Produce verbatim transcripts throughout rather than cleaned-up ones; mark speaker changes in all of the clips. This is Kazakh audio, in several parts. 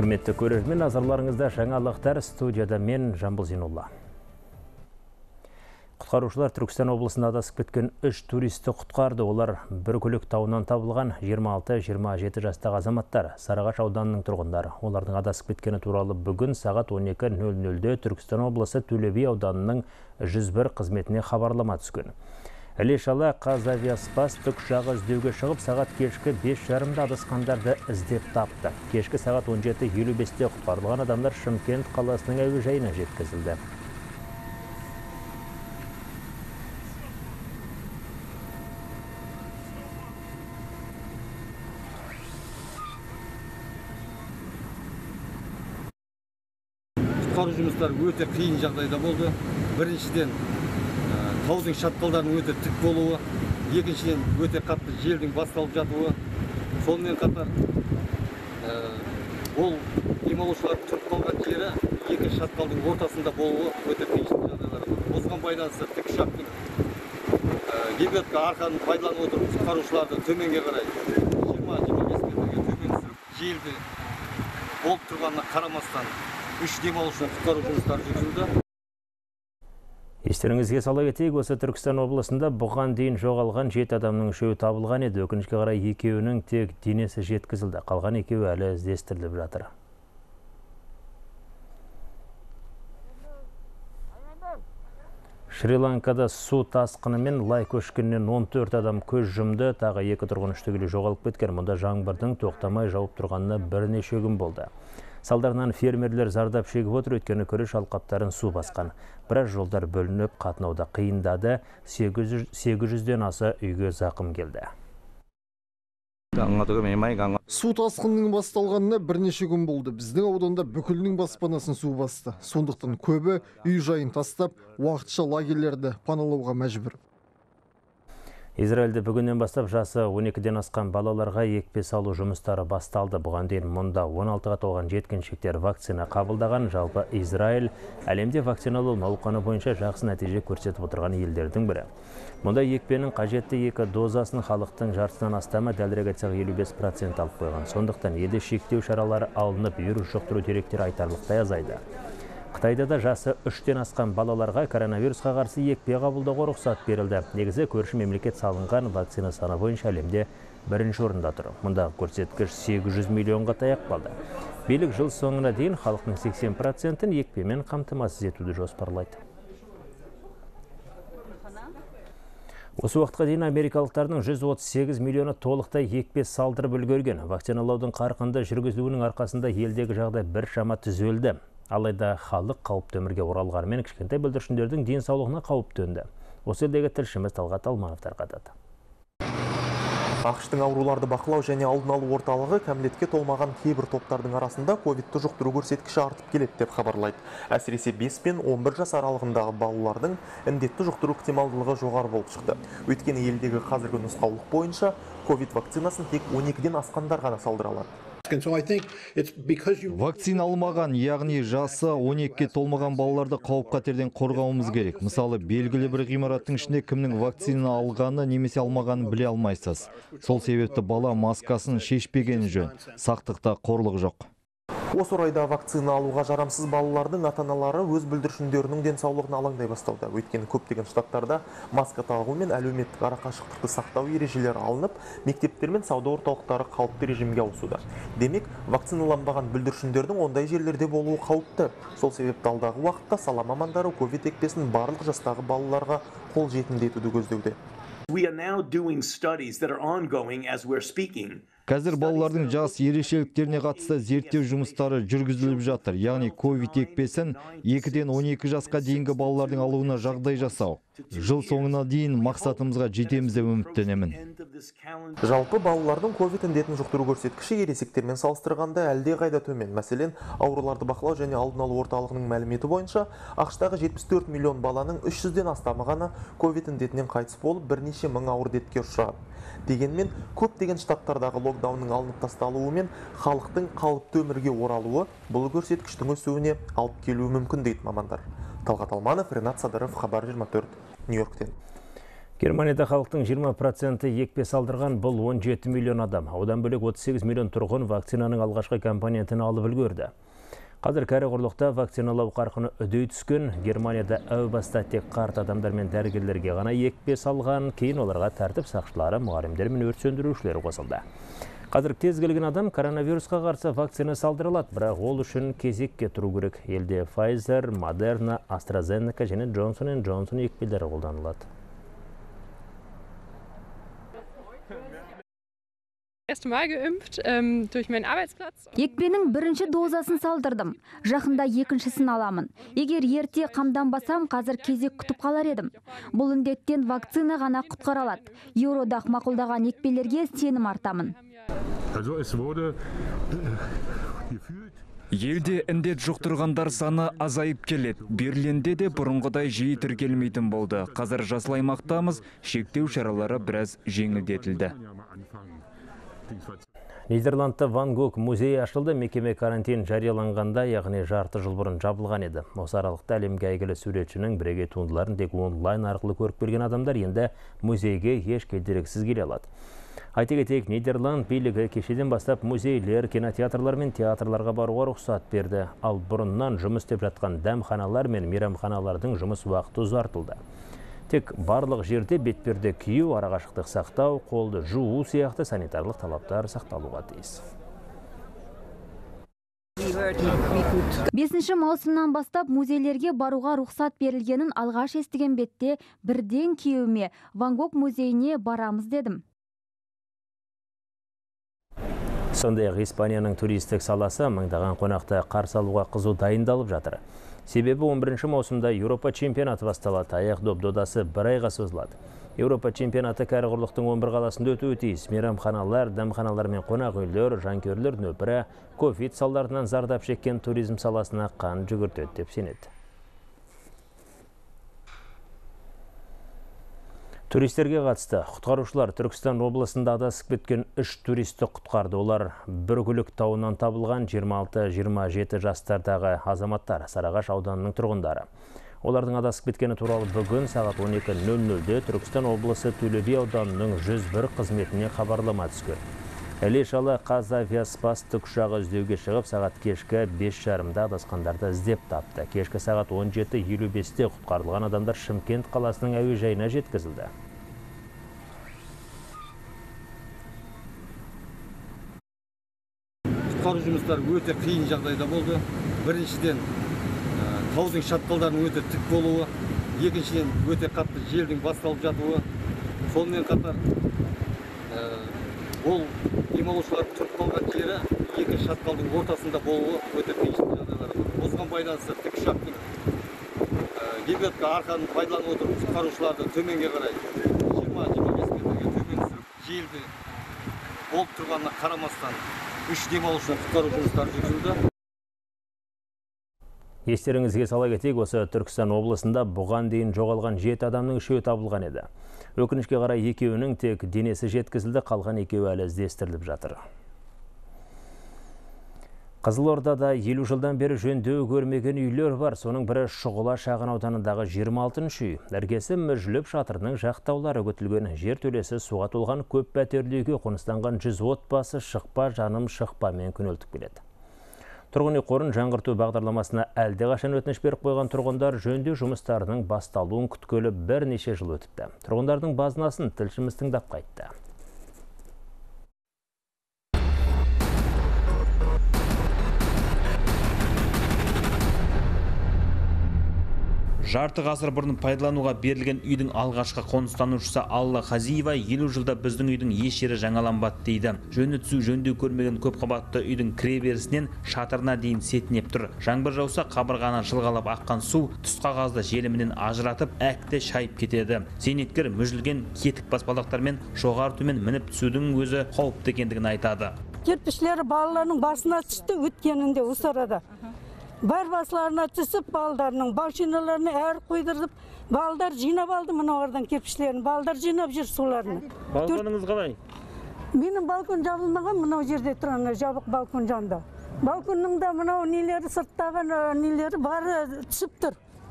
Speaker 1: Құрметті көрермен, назарларыңызда жаңалықтар, студияда мен Жамбыл Зейнолла. Құтқарушылар Түркістан облысында адасып кеткен үш туристі құтқарды. Олар бір көлік тауынан табылған жиырма алты жиырма жеті жастағы азаматтар, Сарыағаш ауданының тұрғындары. Олардың адасып кеткені туралы бүгін сағат он екі нөл нөлде Түркістан облысы Төле би ауданының жүз бір қызметіне хабарлама түскен. Іле-шала Қазавиаспас тікұшағы іздеуге шығып, сағат кешкі бес жарымда адасқандарды іздеп тапты. Кешкі сағат он жеті елу бесте құтқарылған адамдар Шымкент қаласының әуежайына жеткізілді.
Speaker 2: Құтқару жұмыстары өте қиын жағдайда болды. Біріншіден, таудың шатқалдарының өте тік болуы, екіншіден өте қатты желдің басталып жатуы, сонымен қатар ол демалушылар тұрып қалған жері екі шатқалдың ортасында болуы өте қиын жағдайлар болды. Осыған байланысты тікұшақтың лебедка арқанын пайдаланып отырып құтқарушыларды төменге қарай жиырма жиырма бес метрге төмен түсіріп, желді болып тұрғанына қарамастан үш демалушыны құтқару жұмыстары жүргізілді.
Speaker 1: Естеріңізге сала кетейік, осы Түркістан облысында бұған дейін жоғалған жеті адамның үшеуі табылған еді. Өкінішке қарай екеуінің тек денесі жеткізілді. Қалған екеуі әлі іздестіріліп жатыр. Шри-Ланкада су тасқыны мен лай көшкіннен он төрт адам көз жұмды, тағы екі тұрғын үштігілі жоғалып кеткен. Мұнда жаңбырдың тоқтамай жауып тұрғанына бірнеше күн болды. Салдарынан фермерлер зардап шегіп отыр, өйткені күріш алқаптарын су басқан. Біраз жолдар бөлініп, қатынауда қиындады, сегіз жүзден аса үйге зақым келді.
Speaker 3: Су тасқынының басталғанына бірнеше күн болды. Біздің ауданда бүкілінің баспанасын су басты. Сондықтан көбі үй жайын тастап, уақытша лагерлерді паналауға мәжбүр.
Speaker 1: Израильде бүгіннен бастап жасы он екіден асқан балаларға екпе салу жұмыстары басталды. Бұған дейін мұнда он алтыға толған жеткіншектер вакцина қабылдаған. Жалпы Израиль әлемде вакциналау науқаны бойынша жақсы нәтиже көрсетіп отырған елдердің бірі. Мұнда екпенің қажетті екі дозасын халықтың жартысынан астамы, дәлірек айтсақ елу бес процент алып қойған. Сондықтан елде шектеу шаралары алынып, вирус жұқтыру деректері айтарлықтай азайды. Қытайда да жасы үштен асқан балаларға коронавирусқа қарсы екпе қабылдауға рұқсат берілді. Негізі көрші мемлекет салынған вакцина саны бойынша әлемде бірінші орында тұр. Мұнда көрсеткіш сегіз жүз миллионға таяп қалды. Билік жыл соңына дейін халықтың сексен процентін екпемен қамтамасыз етуді жоспарлайды. Осы уақытқа дейін америкалықтардың жүз отыз сегіз миллионы толықтай екпе салдырып үлгерген. Вакциналаудың қарқынды жүргізілуінің арқасында елдегі жағдай біршама түзелді. Алайда халық қауіпті өмірге оралғанымен кішкентай бүлдіршіндердің денсаулығына қауіп төнді. Осы елдегі тілшіміз Талғат Алманов тарқатады.
Speaker 4: ақш-тың ауруларды бақылау және алдын алу орталығы кәмелетке толмаған кейбір топтардың арасында ковидті жұқтыру көрсеткіші артып келеді деп хабарлайды. Әсіресе бес пен он бір жас аралығындағы балалардың індетті жұқтыру ықтималдылығы жоғары болып шықты. Өйткені елдегі қазіргі нұсқаулық бойынша ковид вакцинасын тек он екіден асқандар ғана салдыра алады.
Speaker 5: Вакцина алмаған, яғни жасы он екіге толмаған балаларды қауіп-қатерден қорғауымыз керек. Мысалы, белгілі бір ғимараттың ішінде кімнің вакцина алғаны немесе алмағанын біле алмайсыз. Сол себепті бала маскасын шешпеген жөн. Сақтықта қорлық жоқ.
Speaker 4: Осы орайда вакцина алуға жарамсыз балалардың ата-аналары өз бүлдіршіндерінің денсаулығына алаңдай бастауда. Өйткені көптеген штаттарда маска тағу мен әлеуметтік арақашықтықты сақтау ережелері алынып, мектептер мен сауда орталықтары қалыпты режимге ауысуда. Демек, вакциналанбаған бүлдіршіндердің ондай жерлерде болуы қауіпті. Сол себепті алдағы уақытта сала мамандары ковид екпесін барлық жастағы балаларға қол жетімді етуді көздеуде.
Speaker 5: Қазір балалардың жас ерекшеліктеріне қатысты зерттеу жұмыстары жүргізіліп жатыр. Яғни ковид екпесін екіден он екі жасқа дейінгі балалардың алуына жағдай жасау. Жыл соңына дейін мақсатымызға жетеміз деп үміттенемін.
Speaker 4: Жалпы балалардың ковид індетін жұқтыру көрсеткіші ересектермен салыстырғанда әлде қайда төмен. Мәселен, ауруларды бақылау және алдын алу орталығының мәліметі бойынша, ақш-тағы жетпіс төрт миллион баланың үш жүзден астамы ғана ковид індетінен қайтыс болып, бірнеше мың ауыр дертке ұшырады. Дегенмен, көптеген штаттардағы локдаунның алынып тасталуы мен халықтың қалыпты өмірге оралуы бұл көрсеткіштің өсуіне алып келуі мүмкін дейді мамандар. Талғат Алманов, Ренат Садыров, Хабар жиырма төрт, Нью-Йорктен.
Speaker 1: Германияда халықтың жиырма проценті екпе салдырған, бұл он жеті миллион адам. Одан бөлек отыз сегіз миллион тұрғын вакцинаның алғашқы компонентін алып үлгерді. Қазір кәрі құрлықта вакциналау қарқыны үдей түскен. Германияда әу баста тек қарт адамдар мен дәрігерлерге ғана екпе салған, кейін оларға тәртіп сақшылары, мұғалімдер мен өрт сөндірушілер қосылды. Қазір кез келген адам коронавирусқа қарсы вакцина салдырылады, бірақ ол үшін кезекке тұру керек. Елде Pfizer, Moderna, AstraZeneca және Johnson энд Johnson екпелері қолданылады.
Speaker 6: Екпенің бірінші дозасын салдырдым. Жақында екіншісін аламын. Егер ерте қамданбасам, қазір кезек күтіп қалар едім. Бұл індеттен вакцина ғана құтқаралады. Еуроодақ мақұлдаған екпелерге сенім артамын.
Speaker 7: Елде індет жұқтырғандар саны азайып келеді. Берлинде де бұрынғыдай жиі тіркелмейтін болды. Қазір жасыл аймақтамыз, шектеу шаралары біраз жеңілдетілді.
Speaker 1: Нидерландта Ван Гог музейі ашылды. Мекеме карантин жарияланғанда, яғни жарты жыл бұрын жабылған еді. Осы аралықта әлемге әйгілі суретшінің бірегей туындыларын тек онлайн арқылы көріп келген адамдар енді музейге еш кедергісіз келе алады. Айта кетейік, Нидерланд билігі кешеден бастап музейлер, кинотеатрлар мен театрларға баруға рұқсат берді. Ал бұрыннан жұмыс істеп жатқан дәмханалар мен мейрамханалардың жұмыс уақыты ұзартылды. Тек барлық жерде бетперде кию, арақашықтық сақтау, қолды жуу сияқты санитарлық талаптар сақталуға тиіс.
Speaker 6: бесінші маусымнан бастап музейлерге баруға рұқсат берілгенін алғаш естіген бетте бірден күйеуіме Ван Гог музейіне барамыз дедім.
Speaker 1: Сондай-ақ Испанияның туристік саласы мыңдаған қонақты қарсы алуға қызу дайындалып жатыр. Себебі он бірінші маусымда Еуропа чемпионаты басталады. Аяқ доп додасы бір айға созылады. Еуропа чемпионаты кәрі құрлықтың он бір қаласында өтуі тиіс. Мейрамханалар, дәмханалар мен қонақ үйлер, жанкүйерлер нөпірі ковид салдарынан зардап шеккен туризм саласына қан жүгіртеді деп сенеді. Туристерге қатысты құтқарушылар Түркістан облысында адасып кеткен үш туристі құтқарды. Олар Бүргілік тауынан табылған жиырма алты жиырма жеті жастардағы азаматтар, Сарыағаш ауданының тұрғындары. Олардың адасып кеткені туралы бүгін сағат он екі нөл нөлде Түркістан облысы Төле би ауданының жүз бір қызметіне хабарлама түскен. Іле-шалы Қазавиаспас тікұшағы іздеуге шығып, сағат кешкі бес жарымда адасқандарды іздеп тапты. Кешкі сағат он жеті елу бесте құтқарылған адамдар Шымкент қаласының әуежайына жеткізілді.
Speaker 2: Құтқару жұмыстары өте қиын жағдайда болды. Біріншіден, таудың шатқалдарының өте тік болуы, екіншіден өте қатты желдің басталып жатуы, сонымен қатар ол демалушылар тұрып қалған жері екі шатқалдың ортасында болуы өте қиын жағдайлар. Осыған байланысты тікұшақтың гидрометка арқанын пайдаланып отырып құтқарушыларды төменге қарай жиырма жиырма бес метрге төмен түсіріп желді болып тұрғанына қарамастан үш демалушыны құтқару жұмыстары жүргізілді.
Speaker 1: Естеріңізге сала кетейік, осы Түркістан облысында бұған дейін жоғалған жеті адамның үшеуі табылған еді. Өкінішке қарай екеуінің тек денесі жеткізілді, қалған екеуі әлі іздестіріліп жатыр. Қызылордада елу жылдан бері жөндеу көрмеген үйлер бар. Соның бірі Шұғыла шағын ауданындағы жиырма алтыншы үй. Іргесі мүжіліп, шатырының жақтаулары көтілген, жер төлесі суға толған көп пәтерлі үйге қоныстанған жүз отбасы шықпа жаным шықпамен күнелтіп келеді. Тұрғын үй қорын жаңғырту бағдарламасына әлде қашан өтініш беріп қойған тұрғындар жөндеу жұмыстарының басталуын күткелі бірнеше жыл өтіпті. Тұрғындардың базынасын тілшіміз тыңдап қайтты.
Speaker 8: Жарты ғасыр бұрын пайдалануға берілген үйдің алғашқы қоныстанушысы Алла Хазиева елу жылда біздің үйдің еш жері жаңаланбады дейді. Жөні түсу жөндеу көрмеген көп қабатты үйдің кіреберісінен шатырына дейін сетінеп тұр. Жаңбыр жауса қабырғаны жылғалап аққан су түс қағазды желімінен ажыратып әкті шайып кетеді. Зейнеткер мүжілген кетік баспалдақтармен жоғары төмен мініп түсудің өзі қауіпті екендігін айтады.
Speaker 9: Кирпичлері балаларының басына түсті, өткенінде осы арада. Бар басыларына түсіп, балдарының машиналарына әр қойдырып, балдар жинап алды мынауардан кирпичлерін. Балдар жинап жүр суларына.
Speaker 8: Балконыңыз қалай?
Speaker 9: Менің балкон жабылмаған, мынау жерде тұрған жабық балкон жанында. Балконның да мынау нелері сырттаған нелері бары түсіп тұр.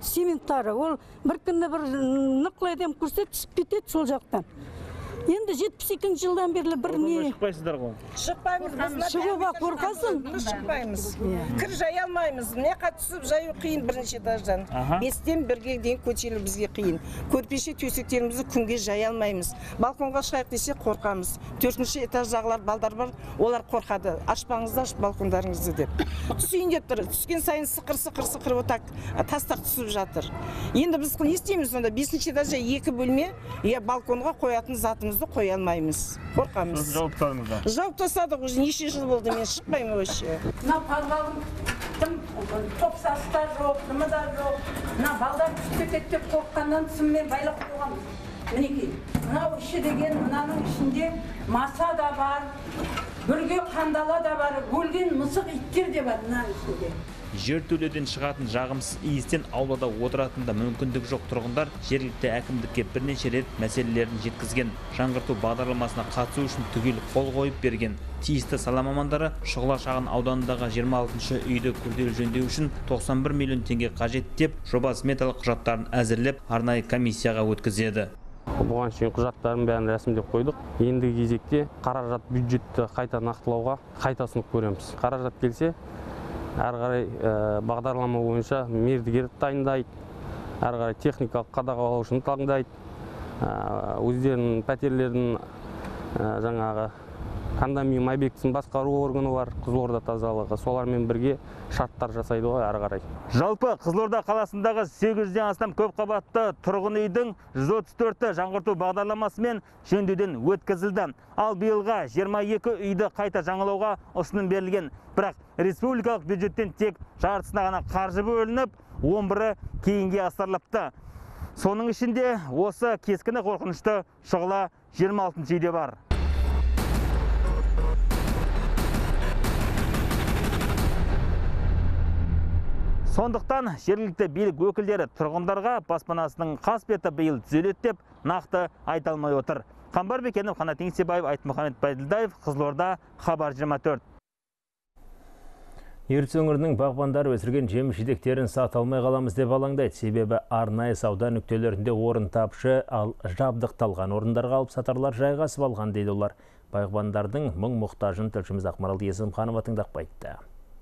Speaker 9: цементтары. Ол бір күні бір нықлай дем көрсе түсіп кетеді сол жақтан. Енді жетпіс екінші жылдан берлі бір не...
Speaker 8: Шықпайсыздар ғой?
Speaker 10: Шықпаймыз.
Speaker 9: Шығуға қорқасың?
Speaker 10: Шықпаймыз. Кір жай алмаймыз. Міне қатысып жаю қиын бірінші этаждан. Бестен бірге дейін көтерілу бізге қиын. Көрпеше төсектерімізді күнге жай алмаймыз. Балконға шығайық десе қорқамыз. Төртінші этаждағылар балдар бар, олар қорқады. Ашпаңызды, ашып балкондарыңызды деп. Түсейін деп тұр. Түскен сайын сықыр сықыр сықыр отак тастар түсіп жатыр. Енді біз не істейміз сонда? Бесінші этажда екі бөлме, я балконға қоятын затымыз қоя алмаймыз. Қорқамыз.
Speaker 8: Жауып тастадыңыздар?
Speaker 10: Жауып тастадық, уже неше жыл болды, мен шықпаймын вообще.
Speaker 9: Мына подвалым тым топсасы да жоқ, тымы да жоқ. Мына балдар түсіп кетеді деп қорыққаннан сыммен байлап қойғанбыз. Мінекей, мынау іші деген мынаның ішінде маса да бар, бүрге қандала да бар, өлген мысық иттер де бар мына ішінде.
Speaker 8: Жертөледен шығатын жағымсыз иістен аулада отыратында мүмкіндік жоқ тұрғындар жергілікті әкімдікке бірнеше рет мәселелерін жеткізген. Жаңғырту бағдарламасына қатысу үшін түгел қол қойып берген. Тиісті сала мамандары Шұғыла шағын ауданындағы жиырма алтыншы үйді күрделі жөндеу үшін тоқсан бір миллион теңге қажет деп, жоба сметалық құжаттарын әзірлеп, арнайы комиссияға өткізеді.
Speaker 11: Бұған шейін құжаттарын бәрін рәсімдеп қойдық. Ендігі кезекте қаражат бюджетті қайта нақтылауға қайтасын көреміз. Қаражат келсе, әрі қарай бағдарлама бойынша мердігер дайындайды, әрі қарай техникалық қадағалаушыны таңдайды, өздерінің пәтерлердің жаңағы кондоминиум объектісін басқару органы бар, Қызылорда тазалығы, солармен бірге шарттар жасайды ғой әрі қарай.
Speaker 8: Жалпы Қызылорда қаласындағы сегіз жүзден астам көпқабатты тұрғын үйдің жүз отыз төрті жаңғырту бағдарламасымен жөндеуден өткізілді. Ал биылға жиырма екі үйді қайта жаңалауға ұсыным берілген. Бірақ республикалық бюджеттен тек жартысына ғана қаржы бөлініп, он бірі кейінге асырылыпты. Соның ішінде осы кескіні қорқынышты Шұғыла жиырма алтыншы үйде бар. Сондықтан жергілікті билік өкілдері тұрғындарға баспанасының қасбеті биыл түзеледі деп нақты айта алмай отыр. Қамбар Бекенов, Қанат Еңсебаев, Айтмұхамед Байділдаев, Қызылорда, Хабар жиырма төрт.
Speaker 1: Ертіс өңірінің бағбандары өсірген жеміс-жидектерін сата алмай қаламыз деп алаңдайды. Себебі арнайы сауда нүктелерінде орын тапшы, ал жабдықталған орындарға алып сатарлар жайғасып алған дейді олар. Бағбандардың мұң-мұқтажын тілшіміз Ақмарал Есімханова тыңдап қайтты.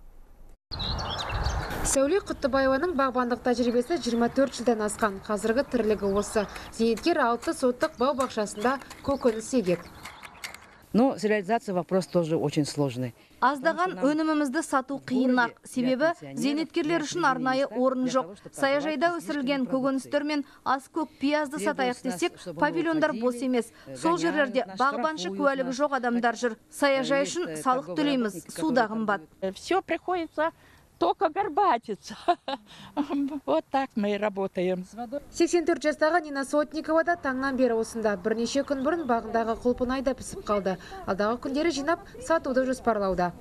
Speaker 12: Сәуле Құттыбаеваның бағбандық тәжірибесі жиырма төрт жылдан асқан. Қазіргі тірлігі осы. Зейнеткер алты соттық бау-бақшасында көкөніс егеді.
Speaker 13: Но с реализацией вопрос тоже очень сложный.
Speaker 6: Аздаған өнімімізді сату қиынақ. Себебі зейнеткерлер үшін арнайы орын жоқ. Саяжайда өсірілген көкөністер мен ас-көк пиязды сатайық десек, павильондар бос емес. Сол жерлерде бағбаншы куәлігі жоқ адамдар жүр. Саяжай үшін салық төлейміз, суда қымбат.
Speaker 14: Все приходится только горбатиться. Вот так мы и работаем.
Speaker 12: сексен төрт жастағы Нина Сотникова да таңнан бері осында. Бірнеше күн бұрын бағындағы құлпын айда пісіп қалды. Алдағы күндері жинап сатуды жоспарлауда.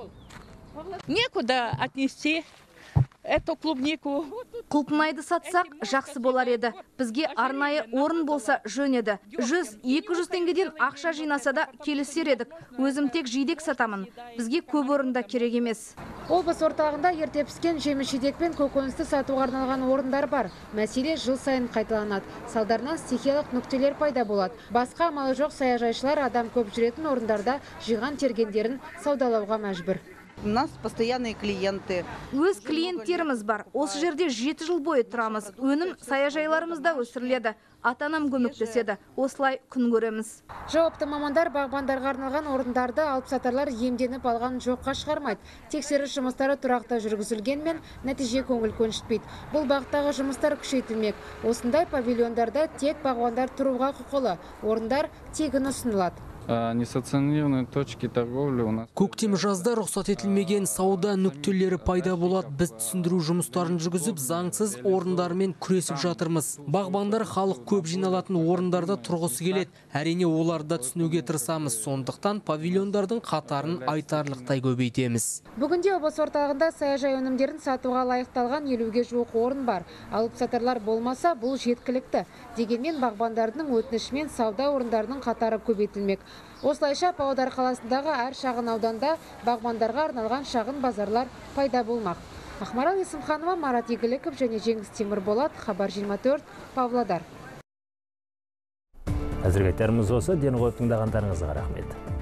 Speaker 14: Некуда отнести эту клубнику.
Speaker 6: Құлпынайды сатсақ жақсы болар еді. Бізге арнайы орын болса жөн еді. жүз екі жүз теңгеден ақша жинаса да келісер едік. Өзім тек жидек сатамын. Бізге көп орында керек емес.
Speaker 12: Облыс орталығында ерте піскен жеміс-жидек пен көкөністі сатуға арналған орындар бар. Мәселе жыл сайын қайталанады. Салдарынан стихиялық нүктелер пайда болады. Басқа амалы жоқ саяжайшылар адам көп жүретін орындарда жиған тергендерін саудалауға мәжбүр.
Speaker 15: У нас постоянные клиенты.
Speaker 6: Өз клиенттеріміз бар. Осы жерде жеті жыл бойы тұрамыз. Өнім саяжайларымызда өсіріледі. Атанам көмектеседі. Осылай күн көреміз.
Speaker 12: Жауапты мамандар бағбандарға арналған орындарды алып сатарлар емденіп алған жоққа шығармайды. Тексеріс жұмыстары тұрақты жүргізілгенмен нәтиже көңіл көншітпейді. Бұл бағыттағы жұмыстар күшейтілмек. Осындай павильондарда тек бағбандар тұруға құқылы. Орындар тегін ұсынылады.
Speaker 16: Несанкционированные точки торговли у нас.
Speaker 17: Көктем жазда рұқсат етілмеген сауда нүктелері пайда болады. Біз түсіндіру жұмыстарын жүргізіп, заңсыз орындармен күресіп жатырмыз. Бағбандар халық көп жиналатын орындарда тұрғысы келеді. Әрине оларды түсінуге тырысамыз. Сондықтан павильондардың қатарын айтарлықтай көбейтеміз.
Speaker 12: Бүгінде облыс орталығында саяжай өнімдерін сатуға лайықталған елуге жуық орын бар. Алып сатарлар болмаса, бұл жеткілікті. Дегенмен бағбандардың өтінішімен сауда орындарының қатары көбейтілмек. Осылайша Павлодар қаласындағы әр шағын ауданда бағбандарға арналған шағын базарлар пайда болмақ. Ақмарал Есімханова, Марат Игіліков және Жеңіс Темірболат, Хабар жиырма төрт, Павлодар.
Speaker 1: Әзірге айтарымыз осы, дені қойып тыңдағандарыңызға рахмет.